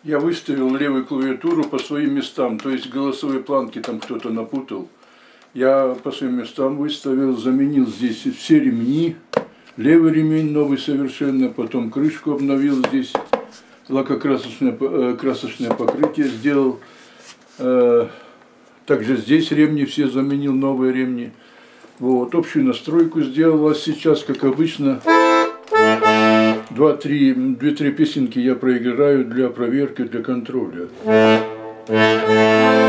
Я выставил левую клавиатуру по своим местам, то есть голосовые планки там кто-то напутал. Я по своим местам выставил, заменил здесь все ремни. Левый ремень новый совершенно, потом крышку обновил здесь, лакокрасочное покрытие сделал. Также здесь ремни все заменил, новые ремни. Вот, общую настройку сделал, а сейчас, как обычно, 2-3 песенки я проиграю для проверки, для контроля.